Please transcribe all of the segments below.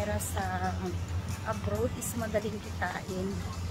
pera sa abroad is madaling kitain.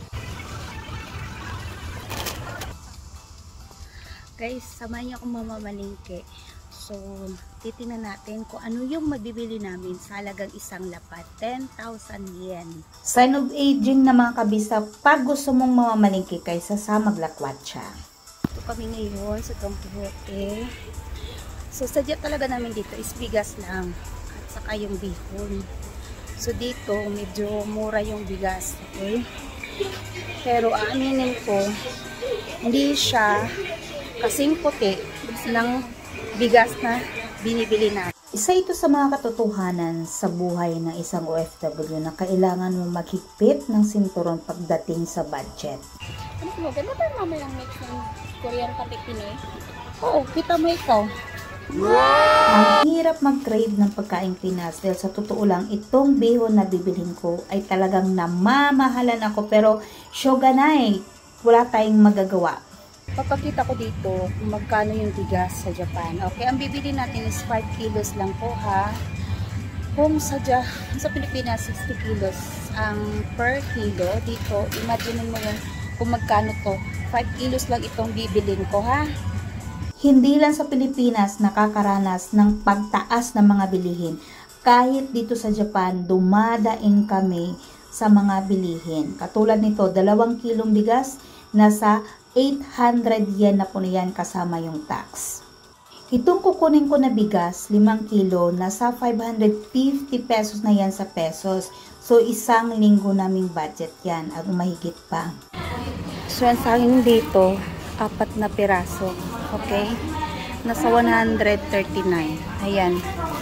Guys, samahan niyo akong mamamalingke. So, titingnan natin kung ano yung mabibili namin sa halagang isang lapad. 10,000 yen. Sign of aging na mga kabisa pag gusto mong mamamalingke kaysa sa maglakwatsa. Ito kami ngayon sa Don Quixote. So, sadya talaga namin dito is bigas lang. At saka yung bihon. So, dito medyo mura yung bigas. Okay? Pero aaminin ko, hindi siya kasing puti ng bigas na binibili natin. Isa ito sa mga katotohanan sa buhay ng isang OFW na kailangan mo maghigpit ng sinturon pagdating sa budget. Ano mo? Ganda ba mamayang mix ng Korean pati Pinoy? Oo, kita mo ikaw. Wow! Ang hirap mag-crave ng pagkain Pinas dahil sa totoo lang itong bihon na bibilhin ko ay talagang namamahalan ako, pero shoganai, wala tayong magagawa. Papakita ko dito kung magkano yung bigas sa Japan. Okay, ang bibili natin is 5 kilos lang po ha. Kung sa Pilipinas 60 kilos ang per kilo, dito imagine mo yung kung magkano to. 5 kilos lang itong bibilin ko ha. Hindi lang sa Pilipinas nakakaranas ng pagtaas ng mga bilihin. Kahit dito sa Japan, dumadaing kami sa mga bilihin. Katulad nito, 2 kilong bigas, nasa 800 yen na po niyan kasama yung tax. Itong kukunin ko na bigas, 5 kilo, nasa 550 pesos na yan sa pesos. So, isang linggo naming budget yan at mahigit pa. So, yan sa akin dito, 4 na piraso. Okay? Nasa 139. Ayan.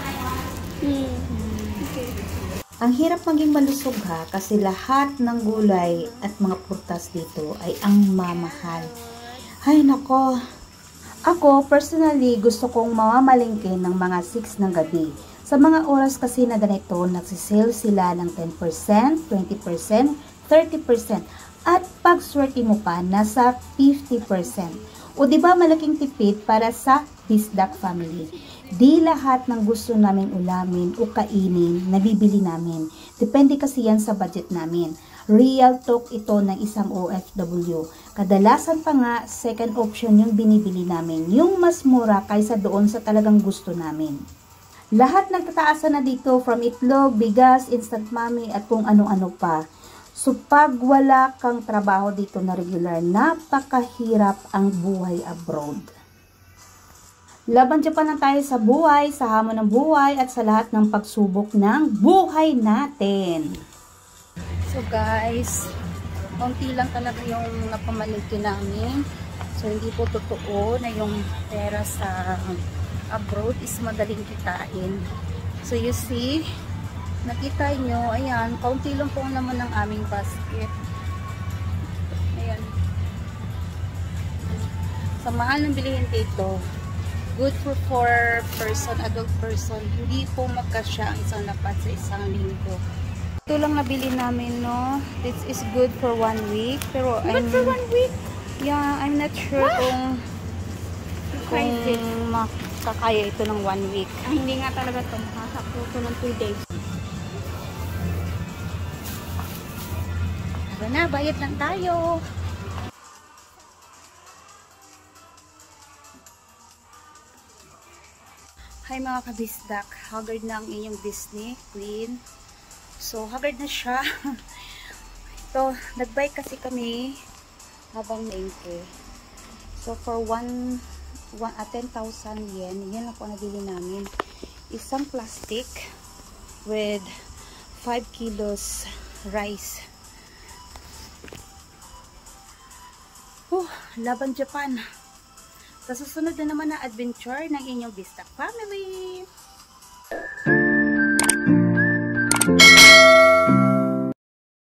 Ang hirap maging malusog ha, kasi lahat ng gulay at mga prutas dito ay ang mamahal. Ay nako, ako personally gusto kong mamamalingke ng mga 6 ng gabi. Sa mga oras kasi na ganito, nagsisale sila ng 10%, 20%, 30%. At pag swerte mo pa, nasa 50%. O diba malaking tipid para sa Bisdak family. Di lahat ng gusto naming ulamin o kainin, nabibili namin. Depende kasi yan sa budget namin. Real talk ito ng isang OFW. Kadalasan pa nga, second option yung binibili namin. Yung mas mura kaysa doon sa talagang gusto namin. Lahat nagtataasan na dito, from itlog, bigas, instant mami, at kung ano-ano pa. So pag wala kang trabaho dito na regular, napakahirap ang buhay abroad. Laban Japan na tayo sa buhay, sa hamon ng buhay, at sa lahat ng pagsubok ng buhay natin. So guys, konti lang talaga yung napamalingki namin. So hindi po totoo na yung pera sa abroad is madaling kitain. So you see, nakita nyo, ayan, kaunti lang po naman ng aming basket. Ayan. Sa mahal ng bilihin dito, good for 4 person, adult person. Hindi po magkasya ang isang lapad sa isang linggo. Ito lang nabili namin, no? This is good for 1 week. Pero good for 1 week? Yeah, I'm not sure kung makakaya ito ng 1 week. Hindi nga talaga ito. Makasakto ito ng 2 days. Diba na, bayad lang tayo. Hi mga kabisdak, haggard na ang inyong Disney Queen. So haggard na siya. Ito, nag-buy kasi kami habang naingke. So for 10,000 yen, yan lang po nabili namin. Isang plastic with 5 kilos rice. Laban Japan. Sa susunod na naman na adventure ng inyong Bisdak family.